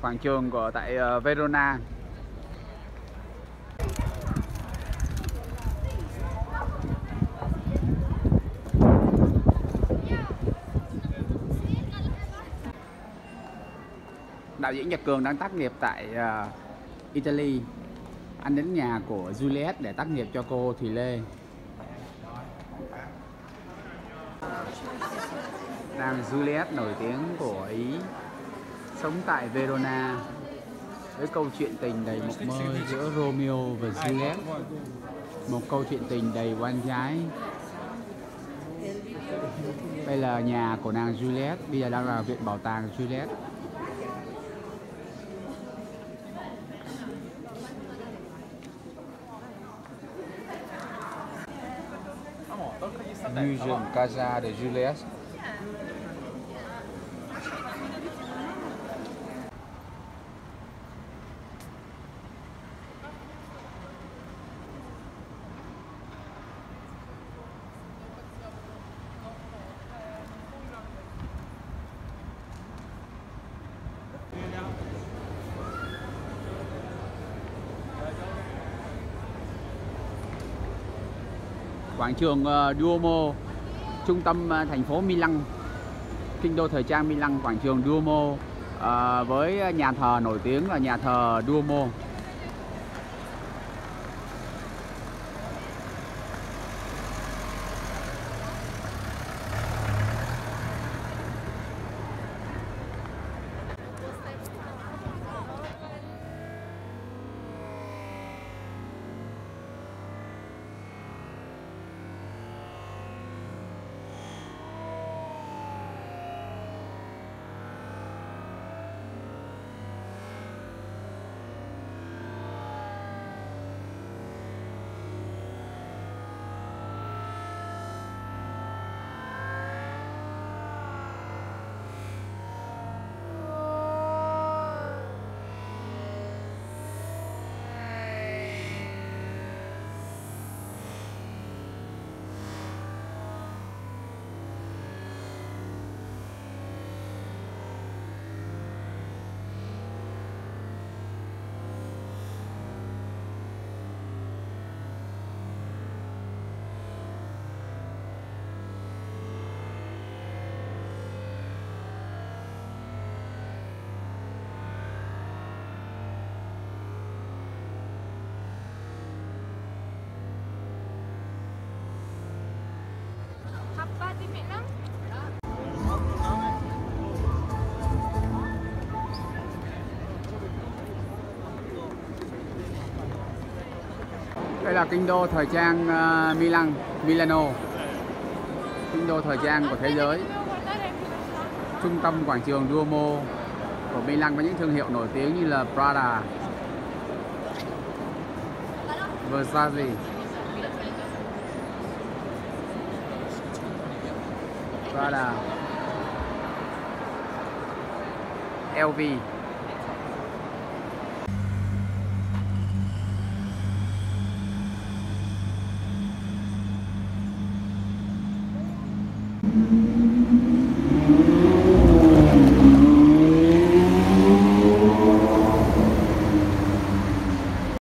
quảng trường của tại Verona. Đạo diễn Nhật Cường đang tác nghiệp tại Italy. Anh đến nhà của Juliet để tác nghiệp cho cô Thùy Lê. Nàng Juliet nổi tiếng của Ý sống tại Verona với câu chuyện tình đầy mộng mơ giữa Romeo và Juliet, một câu chuyện tình đầy oan trái. Đây là nhà của nàng Juliet, bây giờ đang là viện bảo tàng Juliet. Museum Casa de Juliet. Quảng trường Duomo, trung tâm thành phố Milan, kinh đô thời trang Milan. Quảng trường Duomo với nhà thờ nổi tiếng là nhà thờ Duomo. Đây là kinh đô thời trang Milano, kinh đô thời trang của thế giới. Trung tâm quảng trường Duomo của Milan có những thương hiệu nổi tiếng như là Prada, Versace, LV.